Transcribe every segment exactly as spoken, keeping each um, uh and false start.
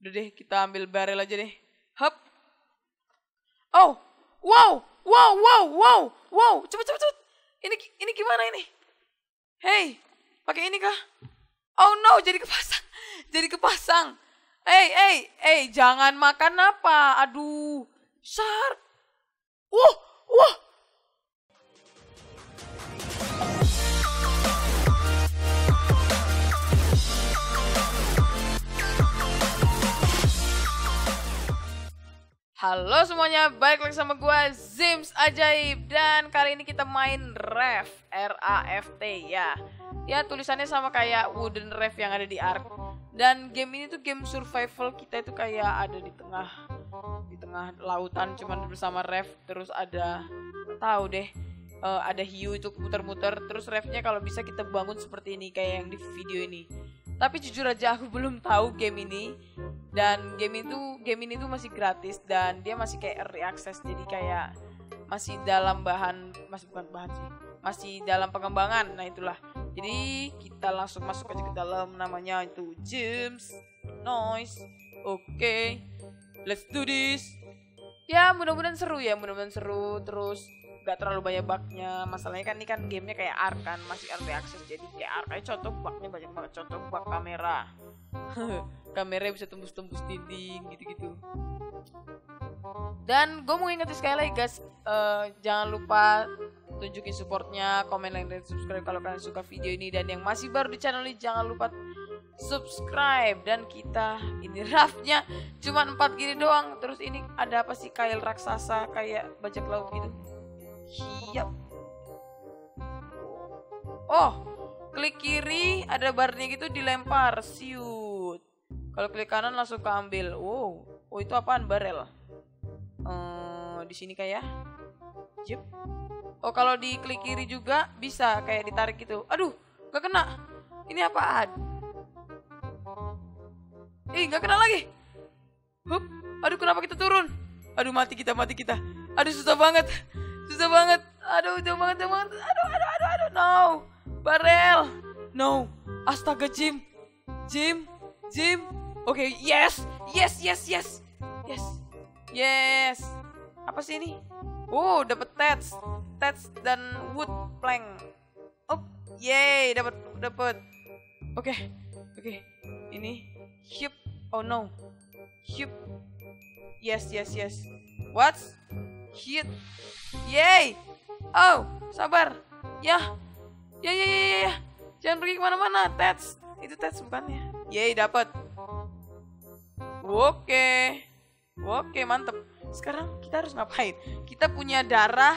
Udah deh, kita ambil barrel aja deh. Hup. Oh, wow, wow, wow, wow, wow. Cepet, cepet, cepet. Ini, ini gimana ini? Hey, pakai ini kah? Oh no, jadi kepasang, jadi kepasang. Hey, hey, hey, jangan makan apa? Aduh, shark. Wah, wah. Halo semuanya, balik lagi sama gue Zims Ajaib. Dan kali ini kita main Raft, R A F T ya. Ya tulisannya sama kayak Wooden Raft yang ada di Ark. Dan game ini tuh game survival, kita itu kayak ada di tengah Di tengah lautan cuman bersama Raft. Terus ada, tahu deh, uh, ada hiu itu muter-muter. Terus Raftnya kalau bisa kita bangun seperti ini, kayak yang di video ini. Tapi jujur aja aku belum tahu game ini. Dan game itu game ini tuh masih gratis dan dia masih kayak early access, jadi kayak masih dalam bahan masih bukan bahan sih masih dalam pengembangan. Nah itulah, jadi kita langsung masuk aja ke dalam. Namanya itu James Noise. Oke, okay, let's do this. Ya mudah-mudahan seru ya mudah-mudahan seru terus gak terlalu banyak bugnya. Masalahnya kan ini kan gamenya kayak Ark kan, masih early access, jadi kayak Ark aja contoh bugnya banyak banget. Contoh bug kamera. Kamera bisa tembus-tembus dinding gitu-gitu. Dan gue mau ingetin sekali lagi guys, uh, jangan lupa tunjukin supportnya, komen, like, dan subscribe kalau kalian suka video ini. Dan yang masih baru di channel ini jangan lupa subscribe. Dan kita ini raftnya cuma empat gini doang. Terus ini ada apa sih, kail raksasa kayak bajak laut gitu. Siap. Oh, klik kiri ada barnya gitu, dilempar, siut. Kalau klik kanan langsung keambil. Wow, oh itu apaan, barel? Uh, di sini kayak, jep. Oh kalau di klik kiri juga bisa kayak ditarik gitu. Aduh, nggak kena. Ini apaan? Ih, nggak kena lagi. Hup, aduh kenapa kita turun? Aduh mati kita, mati kita. Aduh susah banget, susah banget. Aduh jauh banget, jauh banget. Aduh, aduh, aduh, aduh, no. Barel, no. Astaga, Jim, Jim, Jim. Oke, okay, yes, yes, yes, yes, yes, yes. Apa sih ini? Oh, dapat tats, tats dan wood plank. Oh, yay, dapat, dapat. Oke, okay, oke. Okay. Ini, hip. Oh no, hip. Yes, yes, yes. What? Hit. Yay. Oh, sabar. Ya, ya, ya, ya, ya. Jangan pergi kemana-mana, tats. Itu tats bukannya. Yay, dapat. Oke, oke, mantep. Sekarang kita harus ngapain? Kita punya darah,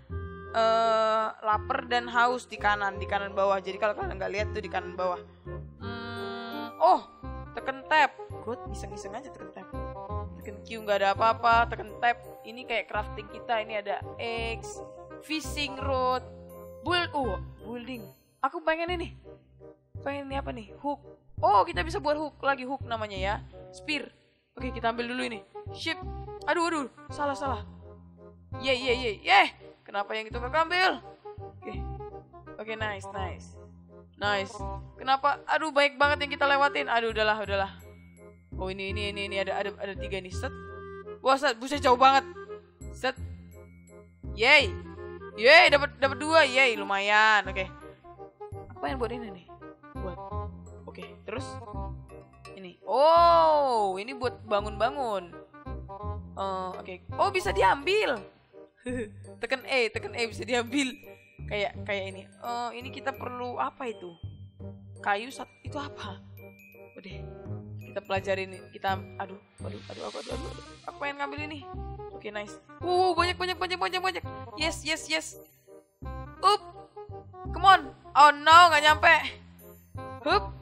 uh, lapar dan haus di kanan, di kanan bawah. Jadi kalau kalian nggak lihat tuh di kanan bawah. Hmm, oh, tekan tab. Good, iseng-iseng aja tekan tab. Tekan Q nggak ada apa-apa. Tekan tab. Ini kayak crafting kita. Ini ada X, fishing rod, build, oh, building. Aku pengen ini. Pengen ini apa nih? Hook. Oh, kita bisa buat hook lagi, hook namanya ya. Spear. Oke, kita ambil dulu ini. Ship. Aduh, aduh. Salah, salah. Ye, ye, ye. Ye. Kenapa yang itu gak ambil? Oke. Oke, nice, nice. Nice. Kenapa? Aduh, baik banget yang kita lewatin. Aduh, udahlah, udahlah. Oh, ini, ini, ini, ini. Ada, ada, ada tiga nih. Set. Wah, set. Buset, jauh banget. Set. Yeay. Yeay, dapat dapat dua. Yeay, lumayan. Oke. Apa yang buat ini nih? Buat. Oke, terus ini. Oh, ini buat bangun-bangun. Uh, Oke. Okay. Oh, bisa diambil. Tekan E, tekan E bisa diambil. Kayak kayak ini. Oh, uh, ini kita perlu apa itu? Kayu satu itu apa? Udah. Kita pelajarin. Kita aduh, aduh, aduh, aduh, aduh, aduh. Aku pengen ngambil ini. Oke, okay, nice. Wow, banyak, banyak, banyak, banyak, banyak. Yes, yes, yes. Up. Come on. Oh no, nggak nyampe. Hup.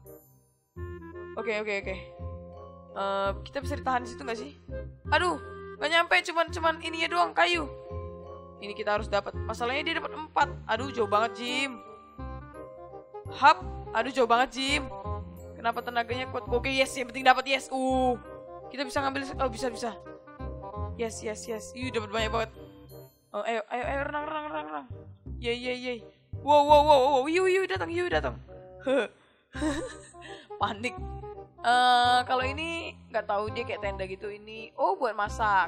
Oke, okay, oke, okay, oke. Okay. Uh, kita bisa ditahan di situ nggak sih? Aduh, nggak nyampe. Cuman, cuman ini ya doang, kayu. Ini kita harus dapat. Masalahnya dia dapat empat. Aduh, jauh banget, Jim. Hap. Aduh, jauh banget, Jim. Kenapa tenaganya kuat? Oke, okay, yes, yang penting dapat yes. Uh, kita bisa ngambil. Oh, bisa, bisa. Yes, yes, yes. Ih, dapat banyak banget. Oh, ayo, ayo, ayo, renang, renang, renang, renang. Yeay, yeay, yeay. Wow, wow, wow, wow. Yu, yu, datang, yu, datang. Panik. Uh, kalau ini nggak tahu, dia kayak tenda gitu. Ini oh buat masak,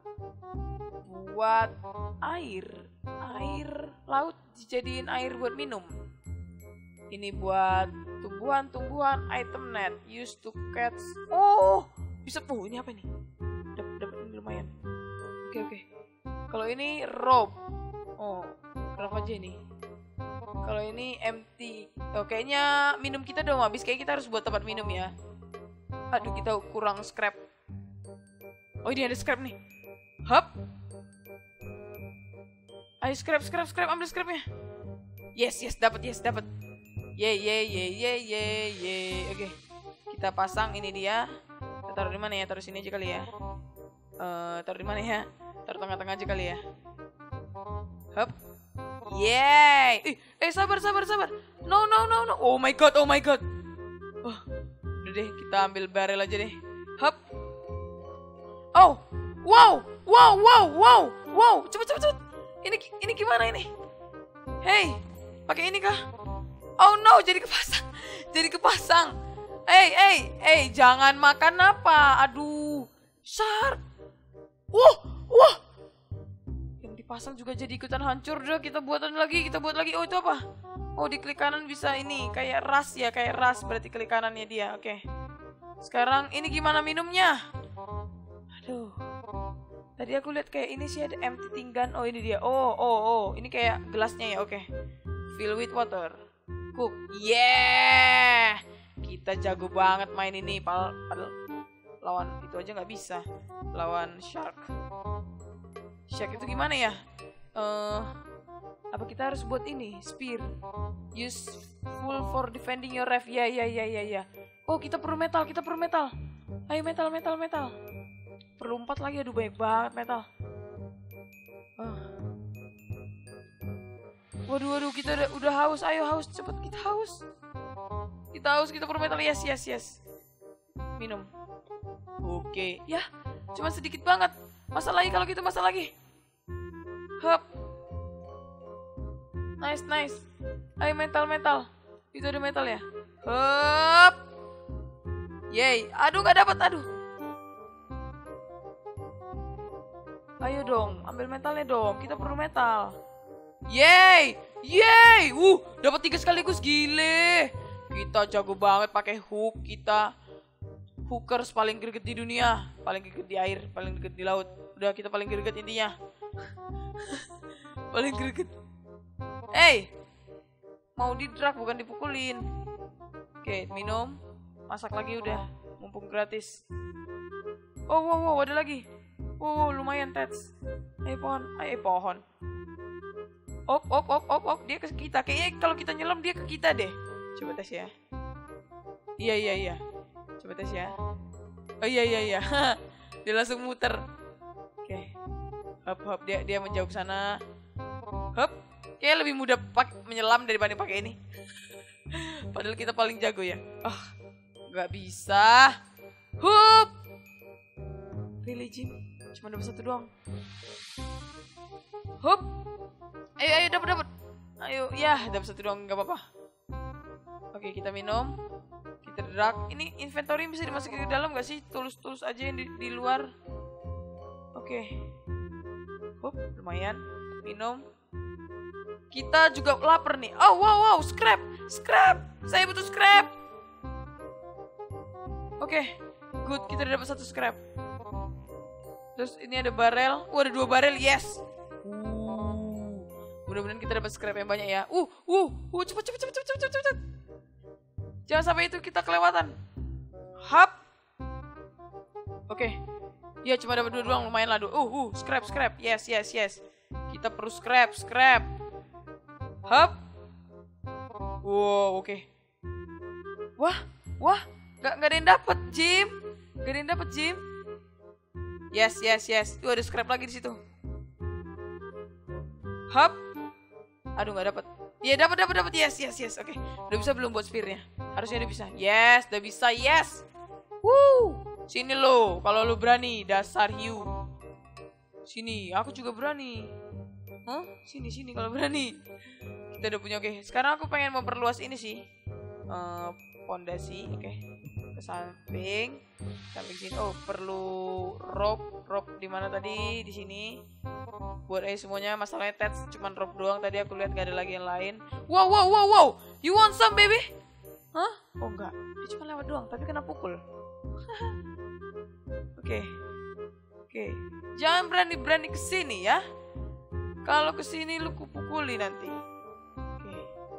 buat air, air laut dijadiin air buat minum. Ini buat tumbuhan-tumbuhan, item net used to catch. Oh bisa, oh ini apa nih? Dapat dapat ini lumayan. Oke oke. Kalau ini rope. Oh kenapa aja ini? Kalau ini empty. Oh kayaknya minum kita udah mau habis. Kayak kita harus buat tempat minum ya. Aduh kita kurang scrap. Oh ini ada scrap nih. Hop. Ayo scrap scrap scrap, ambil scrapnya. Yes yes, dapat, yes dapat. Ye ye ye ye ye ye. Oke. Kita pasang ini dia. Kita taruh di mana ya? Taruh sini aja kali ya. Uh, taruh di mana ya? Taruh tengah-tengah aja kali ya. Hop. Yeay. Eh, eh sabar sabar sabar. No no no no. Oh my god, oh my god. Oh. Udah deh, kita ambil barrel aja deh. Hop. Oh. Wow. Wow, wow, wow. Wow, cepet cepet cepet. Ini ini gimana ini? Hey, pakai ini kah? Oh no, jadi kepasang. Jadi kepasang. Hey, hey, hey, jangan makan apa? Aduh. Shark. Wah, wah. Yang dipasang juga jadi ikutan hancur. Udah, kita buatan lagi, kita buat lagi. Oh, itu apa? Oh, di klik kanan bisa ini, kayak ras ya, kayak ras berarti klik kanannya dia. Oke. Sekarang ini gimana minumnya? Aduh. Tadi aku lihat kayak ini sih ada empty tinggan. Oh, ini dia. Oh, oh, oh. Ini kayak gelasnya ya. Oke. Fill with water. Cook. Yeah. Kita jago banget main ini. Padahal lawan itu aja nggak bisa. Lawan shark. Shark itu gimana ya? Eh uh, Apa kita harus buat ini? Spear. Useful for defending your ref. Ya, ya, ya, ya, ya. Oh, kita perlu metal, kita perlu metal. Ayo metal, metal, metal. Perlu empat lagi, aduh banyak banget metal. Oh. Waduh, waduh, kita udah, udah haus. Ayo haus, cepet kita haus. Kita haus, kita perlu metal. Yes, yes, yes. Minum. Oke, ya, cuma sedikit banget. Masak lagi kalau gitu, masak lagi. Hup. Nice, nice. Ayo metal, metal. Itu ada metal ya. Hup. Yeay. Aduh, gak dapat. Aduh. Ayo dong, ambil metalnya dong. Kita perlu metal. Yeay. Yeay. Uh, dapat tiga sekaligus, gile. Kita jago banget pakai hook. Kita hookers paling greget di dunia. Paling greget di air, paling greget di laut. Udah, kita paling greget intinya. Paling greget. Hey, mau didrak bukan dipukulin. Oke, minum. Masak lagi udah, mumpung gratis. Oh, wow, wow, ada lagi. Oh, lumayan, Tats. Ayo pohon, ayo pohon. Ok, ok, ok, ok, ok. Dia ke kita. Kayaknya kalau kita nyelam dia ke kita deh. Coba tes ya. Iya, iya, iya. Coba tes ya. Oh iya, iya, iya. Dia langsung muter. Oke. Hop, hop. Dia dia menjauh ke sana. Hop. Kayaknya lebih mudah pak menyelam daripada pakai ini. Padahal kita paling jago ya. Oh, nggak bisa. Hup. Really, Jim? Cuma dapat satu doang. Hup. Ayo, ayo, dapat, dapat. Ayo, ya, dapat satu doang, nggak apa-apa. Oke, kita minum. Kita drag. Ini inventory bisa dimasukin ke dalam nggak sih? Tools-tools aja yang di, di luar. Oke. Hup, lumayan. Minum. Kita juga lapar nih. Oh, wow, wow, scrap. Scrap. Saya butuh scrap. Oke, good. Kita udah dapat satu scrap. Terus ini ada barel. Oh, ada dua barel. Yes. Uh, mudah-mudahan kita dapat scrap yang banyak ya. Uh, uh, uh, cepet, cepet, cepet, cepet, cepet, cepet. Jangan sampai itu kita kelewatan. Hap. Oke. Ya, cuma dapat dua doang. Lumayan lah. Uh, uh, scrap, scrap. Yes, yes, yes. Kita perlu scrap, scrap. Hap. Wow, oke. Okay. Wah, wah, gak, gak ada yang dapat, Jim. Gak ada yang dapat, Jim. Yes, yes, yes. Tuh ada scrap lagi di situ. Hap. Aduh, gak dapat. Ya, dapat, dapat, dapat. Yes, yes, yes. Oke, okay. Udah bisa belum buat spearnya? Harusnya udah bisa. Yes, udah bisa. Yes. Woo. Sini lo, kalau lo berani, dasar hiu. Sini, aku juga berani. Hah? Sini, sini kalau berani. Kita udah punya, oke. Okay. Sekarang aku pengen memperluas ini sih. Uh, pondasi, oke. Okay. ke samping, samping sini. Oh, perlu rope, rope di mana tadi? Di sini. Buat aja semuanya. Masalahnya tats cuman rope doang. Tadi aku lihat gak ada lagi yang lain. Wow, wow, wow, wow. You want some, baby? Hah? Oh enggak. Dia cuma lewat doang. Tapi kena pukul. Oke. Oke. Jangan berani-berani kesini ya. Kalau kesini lu kupukuli nanti. Oke.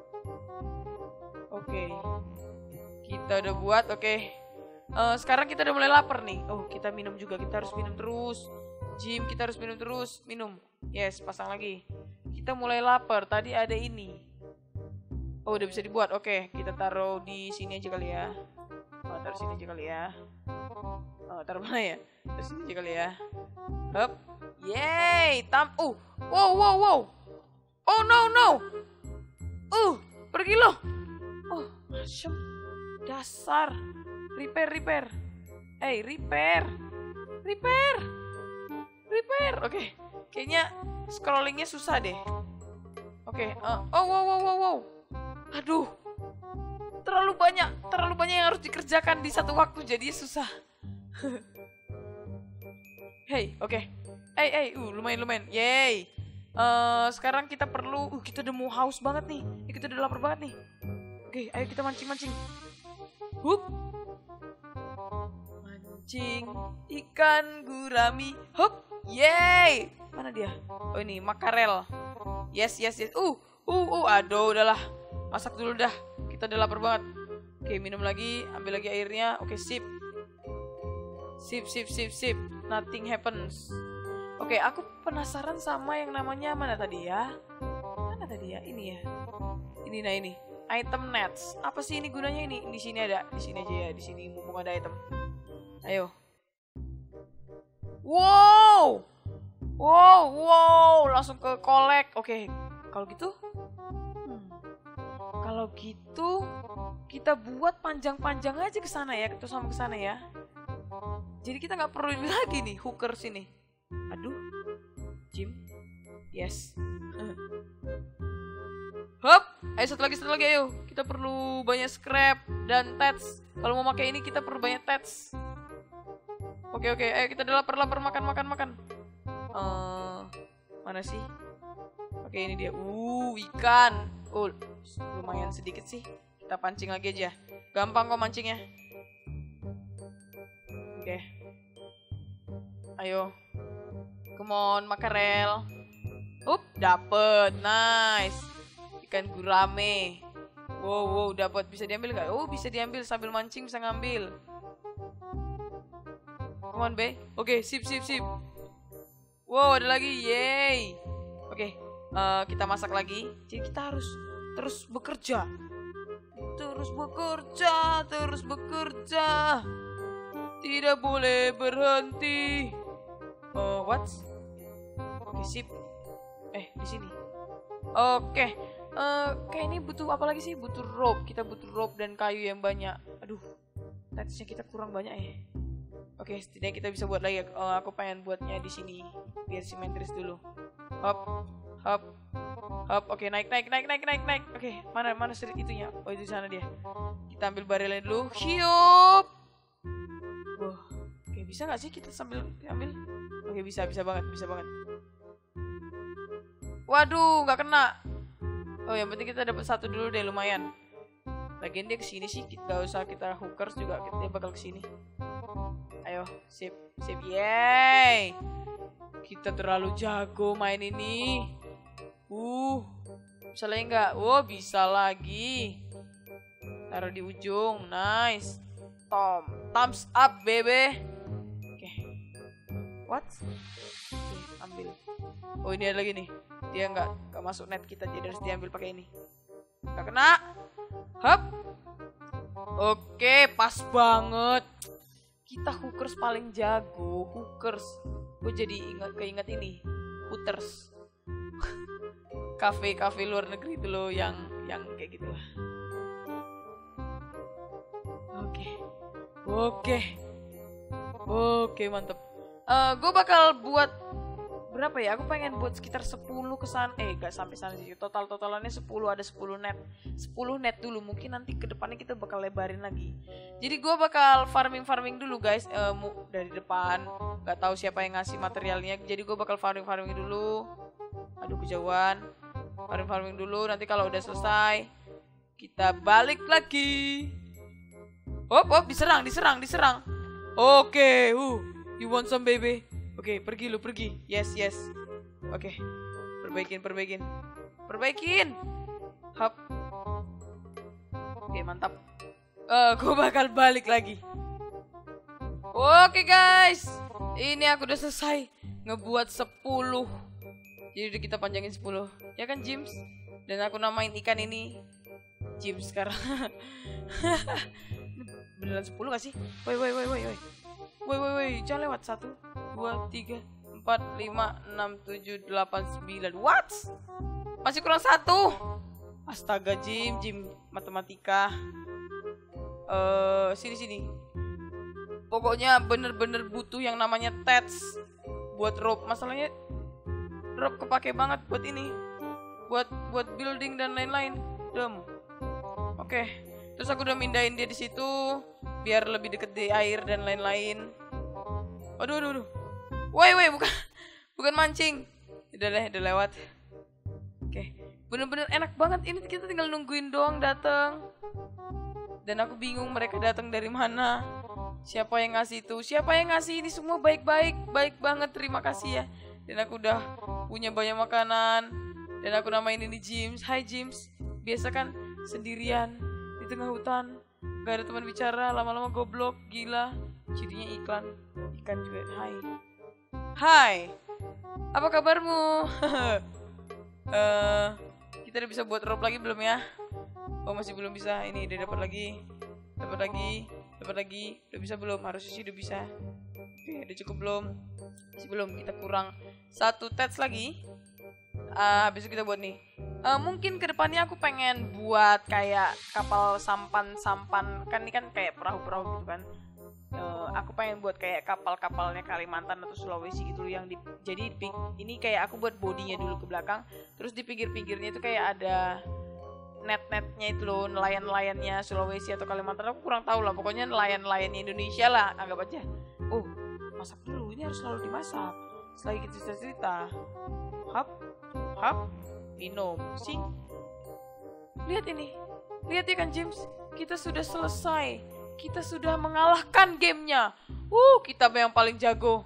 Oke. Kita udah buat. Oke. Uh, sekarang kita udah mulai lapar nih. Oh, kita minum juga. Kita harus minum terus. Jim, kita harus minum terus. Minum. Yes, pasang lagi. Kita mulai lapar. Tadi ada ini. Oh, udah bisa dibuat. Oke, kita taruh di sini aja kali ya. Oh, taruh sini aja kali ya. Oh, taruh mana ya? Taruh sini aja kali ya. Hup. Yeay, tam. Uh. Wow, wow, wow. Oh, no, no. Uh, pergi loh. Oh, asem. Dasar. Repair, repair. Eh, hey, repair. Repair. Repair. Oke. Okay. Kayaknya scrollingnya susah deh. Oke. Okay. Uh, oh, wow, wow, wow, wow. Aduh. Terlalu banyak. Terlalu banyak yang harus dikerjakan di satu waktu. Jadi susah. Hey, oke. Okay. Hey, hey. Uh, lumayan, lumayan. Yay. Uh, sekarang kita perlu. Uh, kita udah mau haus banget nih. Ya, kita udah lapar banget nih. Oke, okay, ayo kita mancing-mancing. Hup. Mancing ikan gurami. Hup. Yeay. Mana dia? Oh ini makarel. Yes, yes, yes. Uh, uh, uh. Aduh, udahlah. Masak dulu dah. Kita udah lapar banget. Oke, minum lagi. Ambil lagi airnya. Oke, sip. Sip, sip, sip, sip. Nothing happens. Oke, aku penasaran sama yang namanya mana tadi ya? Mana tadi ya? Ini ya. Ini, nah ini. Item nets. Apa sih ini gunanya ini? Di sini ada. Di sini aja ya. Di sini mumpung ada item. Ayo. Wow. Wow, wow. Langsung ke collect. Oke. Kalau gitu. Hmm. Kalau gitu. Kita buat panjang-panjang aja ke sana ya. Kita sama ke sana ya. Jadi kita nggak perlu ini lagi nih. Hooker sini. Aduh. Jim. Yes. Hop. Ayo satu lagi, satu lagi ayo. Kita perlu banyak scrap dan tats. Kalau mau pakai ini kita perlu banyak tats. Oke oke, ayo kita udah lapar-lapar makan makan makan. Uh, mana sih? Oke ini dia. Uh ikan. Oh lumayan sedikit sih. Kita pancing lagi aja. Gampang kok mancingnya. Oke. Ayo. Come on makarel. Up dapet, nice. Ikan gurame. Wow, wow, dapat. Bisa diambil nggak? Oh, bisa diambil sambil mancing bisa ngambil. Come on, Be. Oke, okay, sip, sip, sip. Wow, ada lagi. Yeay. Oke, okay, uh, kita masak lagi. Jadi kita harus terus bekerja. Terus bekerja, terus bekerja. Tidak boleh berhenti. Uh, what? Oke, okay, sip. Eh, di sini. Oke. Okay. Uh, kayak ini butuh apa lagi sih? Butuh rope. Kita butuh rope dan kayu yang banyak. Aduh, tatsnya kita kurang banyak ya. Oke, okay, setidaknya kita bisa buat lagi. Uh, aku pengen buatnya di sini biar simetris dulu. Hop, hop, hop. Oke, okay, naik, naik, naik, naik, naik, naik. Oke, okay, mana, mana serit itunya? Oh, itu di sana dia. Kita ambil barelnya dulu. Hiup. Wah, oke, okay, bisa nggak sih kita sambil ambil? Oke, okay, bisa, bisa banget, bisa banget. Waduh, nggak kena. Oh yang penting kita dapat satu dulu deh lumayan. Lagian dia kesini sih, gak usah kita hookers juga, dia bakal kesini. Ayo, sip, sip, yeay. Kita terlalu jago main ini. Uh, bisa lagi nggak? Oh bisa lagi. Taruh di ujung, nice. Tom, thumbs up, baby. Oke, okay. What? Oke, okay, ambil. Oh ini ada lagi nih. Dia nggak nggak masuk net kita, jadi harus diambil pakai ini. Nggak kena. Hup. Oke, pas banget. Kita hookers paling jago. Hookers. Gue jadi ingat keinget ini. Hooters. Kafe-kafe luar negeri itu loh yang yang kayak gitu lah. Oke. Oke. Oke, mantep. Uh, gue bakal buat berapa ya? Aku pengen buat sekitar sepuluh kesan. Eh, gak sampai sana sih. Total-totalannya sepuluh, ada sepuluh net. sepuluh net dulu. Mungkin nanti kedepannya kita bakal lebarin lagi. Jadi gue bakal farming-farming dulu guys. Eh, dari depan. Gak tahu siapa yang ngasih materialnya. Jadi gue bakal farming-farming dulu. Aduh, kejauhan. Farming-farming dulu. Nanti kalau udah selesai, kita balik lagi. Hop, hop, diserang, diserang, diserang. Oke, okay, uh, you want some baby? Oke, okay, pergi lu, pergi. Yes, yes. Oke, okay. Perbaikin, perbaikin. Perbaikin. Hop. Oke, okay, mantap. Uh, gue bakal balik lagi. Oke, okay, guys. Ini aku udah selesai ngebuat sepuluh. Jadi udah kita panjangin sepuluh. Ya kan, James? Dan aku namain ikan ini James sekarang. Beneran sepuluh gak sih? Woi, woi, woi, woi, woi. Woi, woi, woi, jangan lewat. Satu, dua, tiga, empat, lima, enam, tujuh, delapan, sembilan. What? Masih kurang satu. Astaga, Jim, Jim matematika. Eh, uh, sini sini. Pokoknya bener-bener butuh yang namanya tats buat rope. Masalahnya rope kepake banget buat ini, buat buat building dan lain-lain. Dem. Oke. Okay. Terus aku udah mindahin dia di situ biar lebih deket di air dan lain-lain. Aduh, aduh, aduh. Woi, woi, bukan bukan mancing. Udah deh, udah lewat. Oke. Okay. Bener-bener enak banget. Ini kita tinggal nungguin doang datang. Dan aku bingung mereka datang dari mana. Siapa yang ngasih itu? Siapa yang ngasih ini semua baik-baik, baik banget. Terima kasih ya. Dan aku udah punya banyak makanan. Dan aku namain ini James. Hai James. Biasa kan sendirian di tengah hutan, gak ada teman bicara, lama-lama goblok, gila. Jadinya iklan. Ikan juga. Hai. Hai. Apa kabarmu? uh, kita udah bisa buat rope lagi belum ya? Oh, masih belum bisa. Ini udah dapat lagi. Dapat lagi. Dapat lagi. Udah bisa belum? Harusnya sih udah bisa. Oke, udah cukup belum? Masih belum. Kita kurang satu tats lagi. Uh, habis itu kita buat nih. Uh, mungkin kedepannya aku pengen buat kayak kapal sampan-sampan. Kan ini kan kayak perahu-perahu gitu kan. Uh, aku pengen buat kayak kapal-kapalnya Kalimantan atau Sulawesi gitu yang di, jadi ini kayak aku buat bodinya dulu ke belakang. Terus di pinggir-pinggirnya itu kayak ada net-netnya itu loh, nelayan-nelayannya Sulawesi atau Kalimantan. Aku kurang tahu lah. Pokoknya nelayan-nelayannya Indonesia lah, anggap aja. Oh, masak dulu. Ini harus selalu dimasak. Selagi kita cerita-cerita. Hap, hap, minum, sing. Lihat ini. Lihat ya kan James. Kita sudah selesai. Kita sudah mengalahkan gamenya. Uh, kita yang paling jago.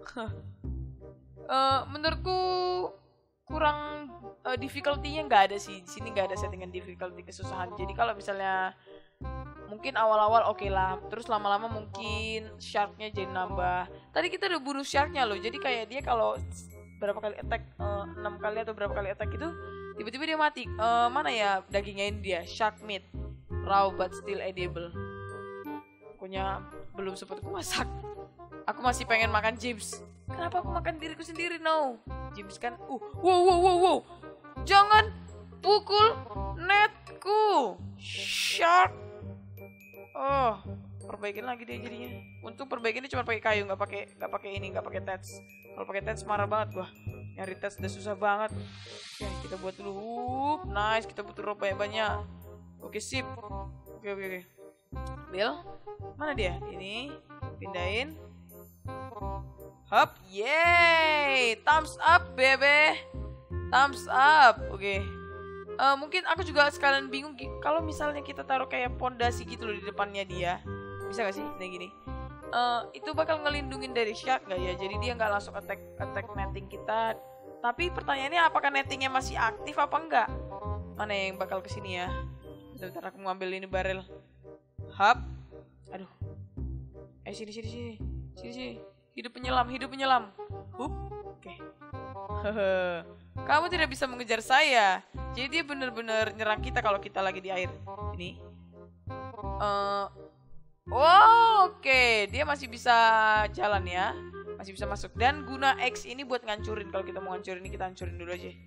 uh, menurutku kurang uh, difficulty-nya nggak ada sih. Di sini nggak ada settingan difficulty kesusahan. Jadi kalau misalnya mungkin awal-awal oke okay lah. Terus lama-lama mungkin shark-nya jadi nambah. Tadi kita udah bunuh shark-nya loh. Jadi kayak dia kalau berapa kali attack, uh, enam kali atau berapa kali attack itu tiba-tiba dia mati. Uh, mana ya dagingnya ini dia? Shark meat. Raw but still edible. Pokoknya belum sempat aku masak. Aku masih pengen makan James. Kenapa aku makan diriku sendiri? No. James kan. Uh, wow, wow, wow, wow. Jangan pukul netku. Shark. Oh, perbaikin lagi dia jadinya. Untung perbaikinnya cuma pakai kayu, nggak pakai nggak pakai ini, nggak pakai tats. Kalau pakai tats marah banget gua. Nyari tats udah susah banget. Ya, kita buat dulu. Nice, kita butuh rope banyak-banyak. Oke, sip. Oke, oke, oke. Bill, mana dia? Ini pindahin. Hop, yay! Thumbs up, bebe. Thumbs up. Oke. Okay. Uh, mungkin aku juga sekalian bingung kalau misalnya kita taruh kayak pondasi gitu loh di depannya dia. Bisa gak sih? Nah gini. Uh, itu bakal ngelindungin dari shark gak ya? Jadi dia nggak langsung attack attack netting kita. Tapi pertanyaannya apakah nettingnya masih aktif apa enggak? Mana yang bakal kesini ya? Bentar, aku ngambil ini barel. Hap. Aduh. Eh sini sini sini. Sini sini. Hidup penyelam, hidup penyelam. Hup. Oke. Okay. Kamu tidak bisa mengejar saya. Jadi dia bener-bener nyerang kita kalau kita lagi di air. Ini. Uh, oh, oke. Okay. Dia masih bisa jalan ya. Masih bisa masuk. Dan guna X ini buat ngancurin. Kalau kita mau ngancurin ini kita hancurin dulu aja.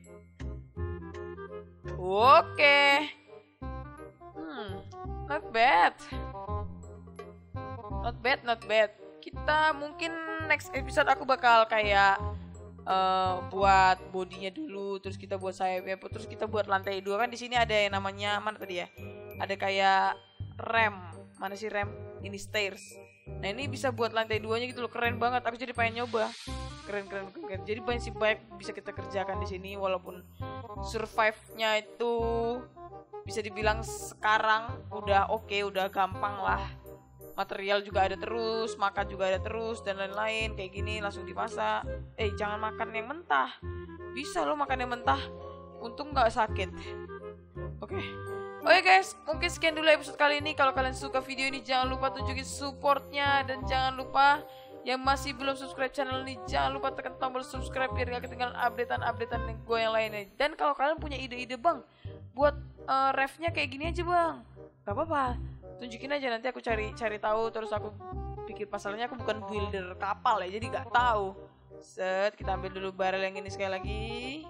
Oke. Okay. Hmm. Not bad. Not bad, not bad. Kita mungkin next episode aku bakal kayak uh, buat bodinya dulu, terus kita buat sayapnya, terus kita buat lantai dua. Kan di sini ada yang namanya mana tadi ya? Ada kayak rem. Mana sih rem? Ini stairs. Nah ini bisa buat lantai duanya gitu loh, keren banget. Aku jadi pengen nyoba. Keren keren keren. Jadi banyak sih banyak bisa kita kerjakan di sini, walaupun survive-nya itu bisa dibilang sekarang udah oke, okay, udah gampang lah. Material juga ada terus, makan juga ada terus, dan lain-lain. Kayak gini langsung dimasak. Eh jangan makan yang mentah. Bisa loh makan yang mentah. Untung nggak sakit. Oke okay. Oke guys, mungkin sekian dulu episode kali ini. Kalau kalian suka video ini jangan lupa tunjukin supportnya. Dan jangan lupa yang masih belum subscribe channel ini, jangan lupa tekan tombol subscribe biar gak ketinggalan updatean-updatean gue yang lainnya. Dan kalau kalian punya ide-ide bang, buat uh, refnya kayak gini aja bang, gak apa-apa, tunjukin aja, nanti aku cari cari tahu. Terus aku pikir pasalnya aku bukan builder kapal ya, jadi gak tahu. Set, kita ambil dulu barrel yang ini sekali lagi.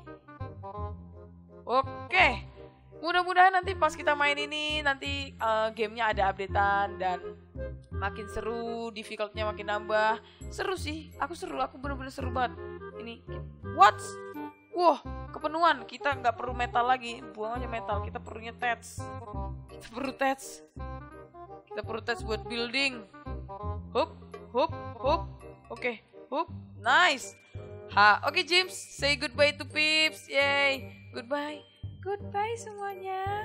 Oke, mudah-mudahan nanti pas kita main ini nanti uh, gamenya ada updatean dan makin seru, difficultnya makin nambah. Seru sih, aku seru, aku bener-bener seru banget. Ini, what? Wah, kepenuhan. Kita nggak perlu metal lagi, buang aja metal. Kita perlunya tats. Kita perlu tats. Kita perlu tats buat building. Hup, hup, hup. Oke, okay. Hup, nice. Ha, oke okay, James, say goodbye to peeps. Yay, goodbye. Goodbye semuanya.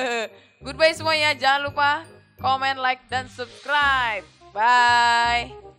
Goodbye semuanya. Jangan lupa comment, like, dan subscribe. Bye.